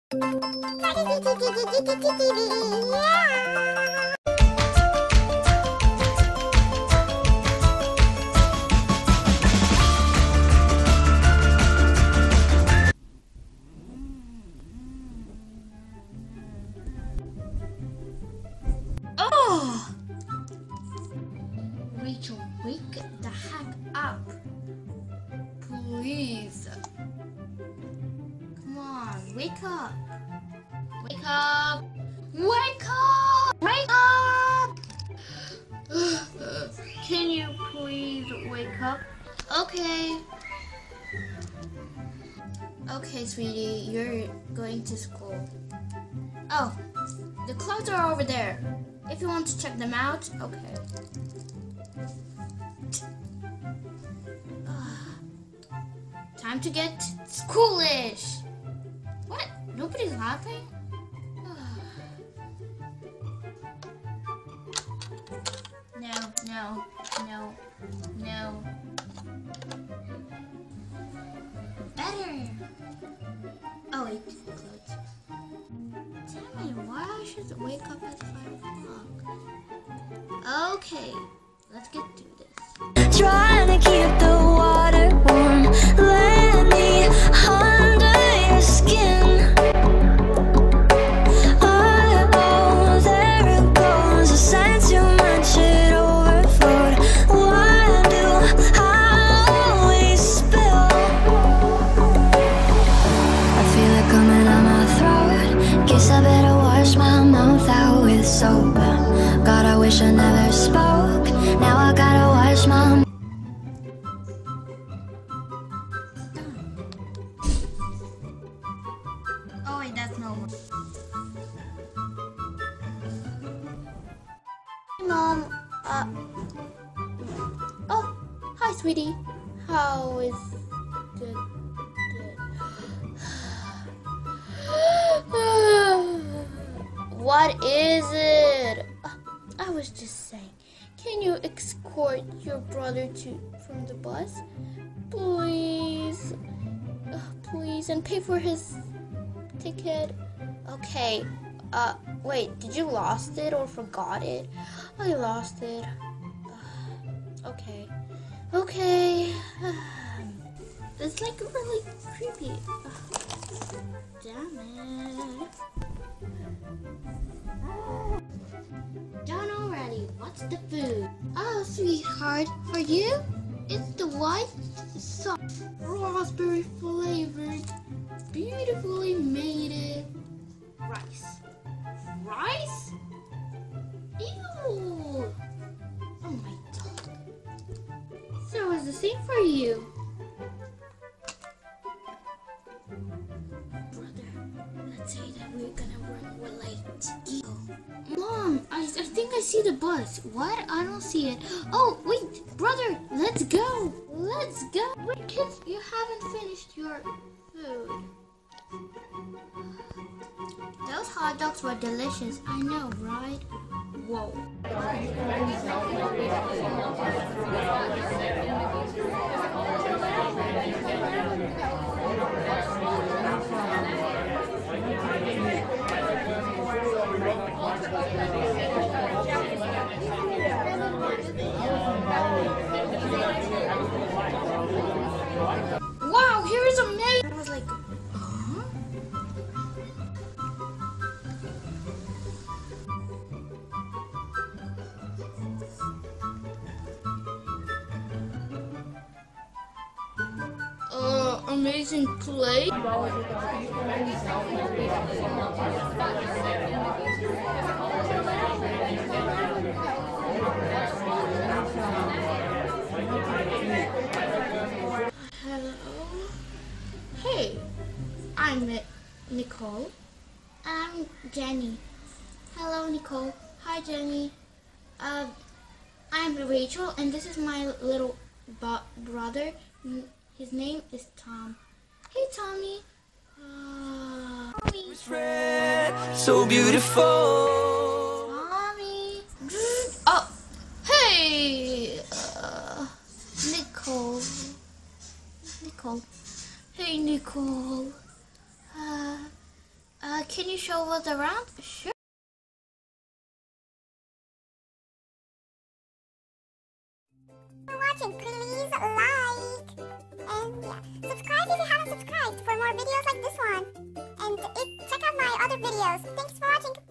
Oh! Rachel, wake the heck up. Please. Come on, wake up. Wake up. Wake up! Wake up! Can you please wake up? Okay. Okay, sweetie, you're going to school. Oh, the clothes are over there. If you want to check them out, okay. Time to get schoolish. What? Nobody's laughing? No. Better. Oh wait, clothes. Damn it, why I should wake up at 5 o'clock? Okay, let's get through this. Trying to keep the water warm. Let me under your skin. Oh, there it goes. I sang too much, it overflowed. Why do I always spill? I feel it coming out my throat. Guess I better wash my mouth out with soap. God, I wish I never spoke. Now I gotta wash my. Oh wait, that's no more. Hey, Mom. Oh, hi, sweetie. How is good? What is it? I was just saying, can you escort your brother from the bus? Please. Please, and pay for his ticket. Okay. Wait, did you lost it or forgot it? I lost it. Okay. It's like really creepy. Damn it. Done already. What's the food? Oh, sweetheart, for you, it's the white sauce, raspberry flavored, beautifully made rice. Rice? Ew! Oh my god. So it's the same for you. Brother, let's say that we're gonna run late. Mom, I think I see the bus. What? I don't see it. Oh, wait, brother, let's go. Let's go. Wait, kids, you haven't finished your food. Those hot dogs were delicious. I know, right? Whoa. Wow, here is a maid. I was like, huh? Amazing play. Hello. Hey, I'm Nicole. I'm Jenny. Hello, Nicole. Hi, Jenny. I'm Rachel, and this is my little brother. His name is Tom. Hey, Tommy. Tommy. So beautiful. Tommy. Oh, hey. Nicole. Hey, Nicole. can you show us around? Sure. For watching, please like and subscribe if you haven't subscribed for more videos like this one. And check out my other videos. Thanks for watching.